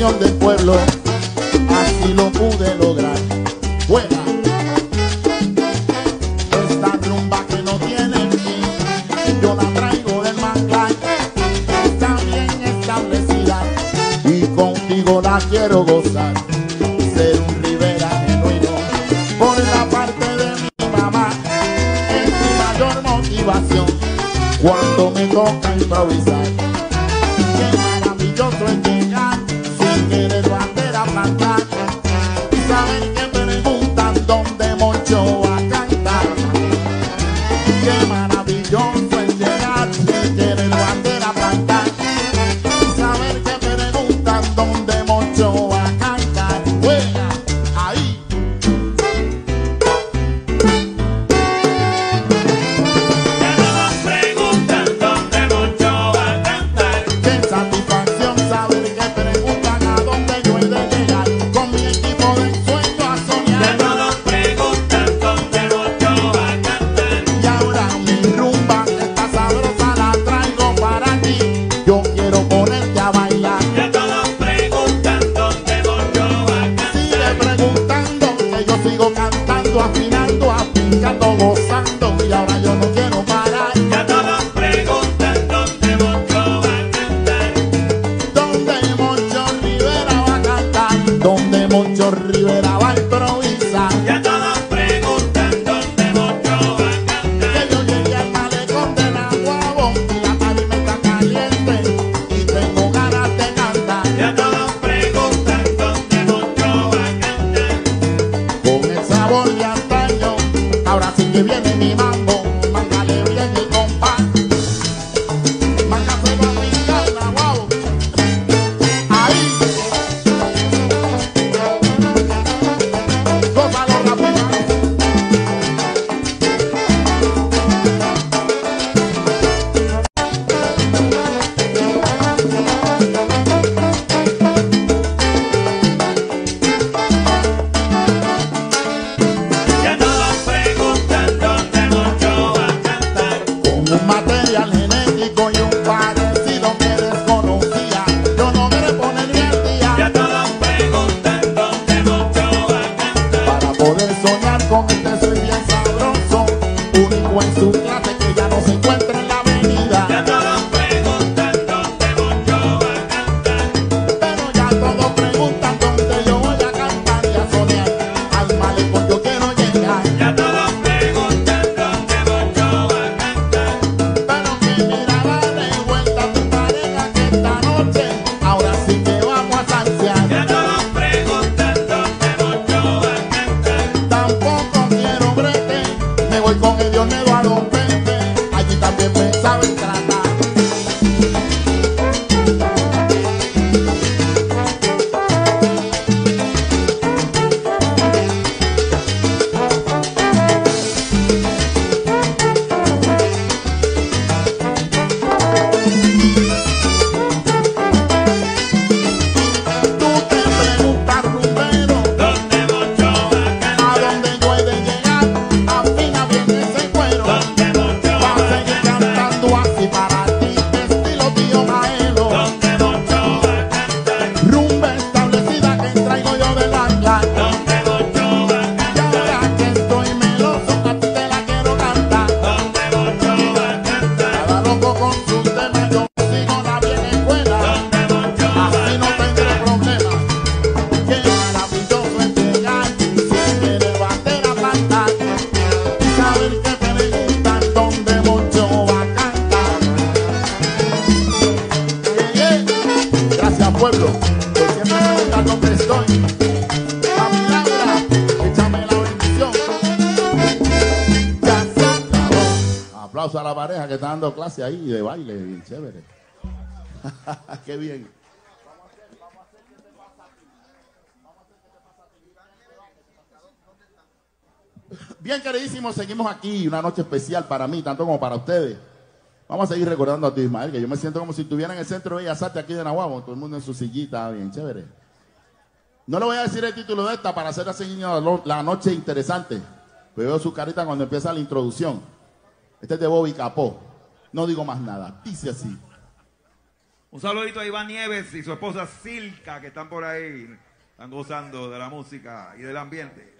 corazón del pueblo, así lo pude lograr. Juega esta rumba que no tiene fin, yo la traigo del manglar, está bien establecida y contigo la quiero gozar. Ser un Rivera genuino por la parte de mi mamá es mi mayor motivación cuando me toca improvisar. Qué maravilloso es llegar sin querer bandera plantar y saber que preguntan dónde Moncho va a cantar. Qué maravilloso es llegar sin querer bandera plantar y saber que preguntan dónde Moncho va a cantar. Juega ahí. Qué satisfacción saber que preguntan a dónde yo he de llegar con mi equipo de ensueño a soñar. Y ahora mi rumba que está sabrosa la traigo para ti. Yo quiero ponerte a bailar. Sigue preguntando que yo sigo cantando, afinando, afincando, gozando y ahora yo no quiero parar. Donde Moncho Rivera va a cantar, donde Moncho Rivera va a improvisar. Que yo llegué al malecón de Naguabo y la tarima está caliente y tengo ganas de cantar. Con el sabor de antaño, ahora sí que viene mi mambo, mángale bien el compás. Mángase a brincar, Naguabo. Ahí. Gózalo rápido. Con un material genético y un parecido que desconocía, yo no me ponerme al día para poder soñar con este soy bien sabroso, único en su clase que ya no se encuentra en la avenida. Pero ya todos preguntan dónde yo voy a cantar y a soñar, al malecón yo quiero llegar. Pero que mirada de vuelta tu pareja que esta noche, ahora sí que vamos a sanciar. Tampoco quiero brete, me voy con el Diomedo a Don Pepe, allí también me saben tratar. Tú te preguntas, rumbero, a dónde yo he de llegar, afina bien ese cuero, va a seguir cantando así para ti, estilo tío Maelo. Rumba establecida que traigo yo del ancla, y ahora que estoy meloso a ti te la quiero cantar. Cada loco con sus temas, yo sigo la vieja escuela, así no tendré problemas. Qué maravilloso es llegar sin querer bandera plantar y saber que preguntan dónde Moncho va a cantar. Gracias pueblo, por siempre preguntar dónde estoy. Mami Laura, échame la bendición. Ya se acabó. Aplauso a la pareja que está dando clase ahí de baile, bien chévere. Qué bien. Bien, queridísimos, seguimos aquí, una noche especial para mí, tanto como para ustedes. Vamos a seguir recordando a ti, Ismael, que yo me siento como si estuviera en el Centro de Bellas Artes aquí de Naguabo, todo el mundo en su sillita, bien chévere. No le voy a decir el título de esta para hacer así la noche interesante. Veo su carita cuando empieza la introducción. Este es de Bobby Capó. No digo más nada. Dice así. Un saludito a Iván Nieves y su esposa Silka, que están por ahí, están gozando de la música y del ambiente.